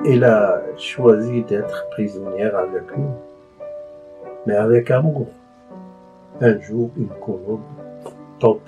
Elle a choisi d'être prisonnière avec nous, mais avec amour. Un jour, une colombe top.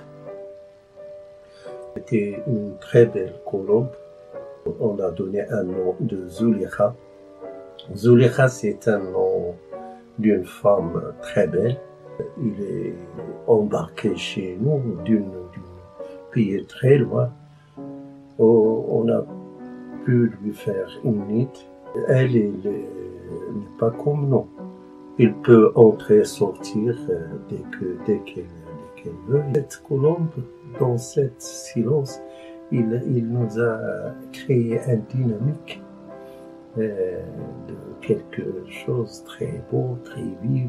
C'était une très belle colombe. On a donné un nom de Zulekha. Zulekha, c'est un nom d'une femme très belle. Il est embarqué chez nous d'un pays très loin. On a pu lui faire une nuit. Elle n'est pas comme nous. Il peut entrer et sortir dès qu'elle veut. Cette colombe, dans cette silence, il nous a créé une dynamique de quelque chose de très beau, très vif.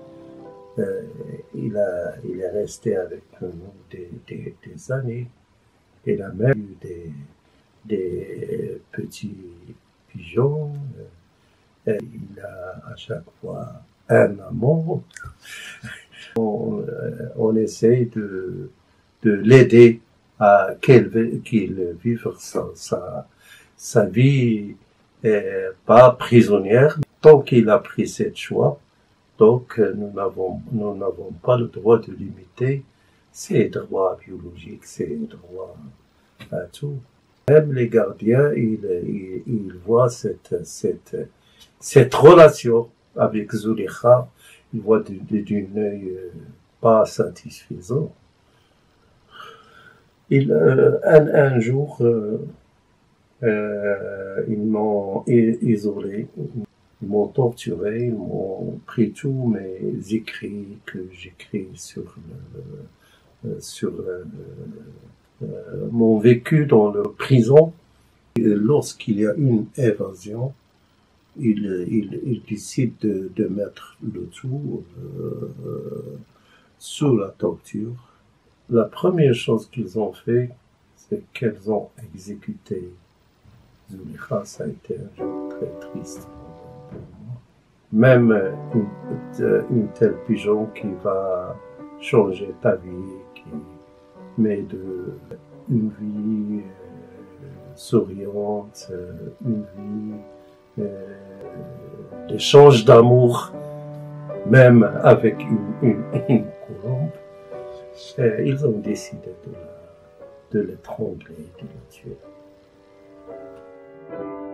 Il est resté avec nous des années. Il a même eu des petits pigeons. Il a à chaque fois un amour. On essaye de l'aider à qu'il vive sa vie pas prisonnière. Tant qu'il a pris ce choix, donc nous n'avons pas le droit de limiter ses droits biologiques, ses droits à tout. Même les gardiens, ils voient cette relation avec Zulekha, ils voient d'un œil pas satisfaisant. Un jour, ils m'ont isolé, ils m'ont torturé, ils m'ont pris tous mes écrits que j'écris sur mon vécu dans la prison. Lorsqu'il y a une évasion, ils décident de mettre le tout sous la torture. La première chose qu'ils ont fait, c'est qu'elles ont exécuté Zulekha. Ça a été un jour très triste pour moi. Même une telle pigeon qui va changer ta vie, mais une vie souriante, une vie d'échange d'amour, même avec une colombe. Ils ont décidé de l'étrangler, de la tuer.